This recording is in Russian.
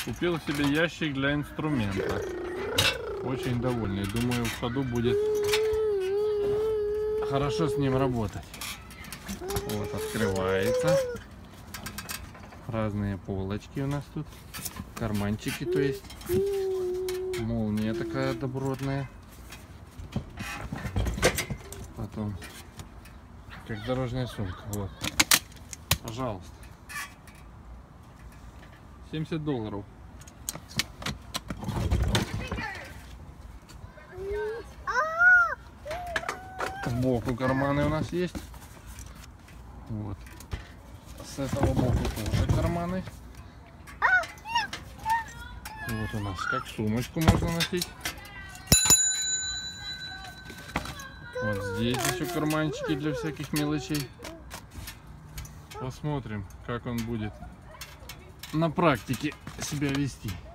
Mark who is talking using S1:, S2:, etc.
S1: Купил себе ящик для инструмента. Очень довольный. Думаю, в ходу будет хорошо с ним работать. Вот, открывается. Разные полочки у нас тут. Карманчики, то есть. Молния такая добротная. Потом, как дорожная сумка. Вот. Пожалуйста. $70. Сбоку карманы у нас есть. Вот. С этого боку тоже карманы. Вот у нас как сумочку можно носить. Вот здесь еще карманчики для всяких мелочей. Посмотрим, как он будет на практике себя вести.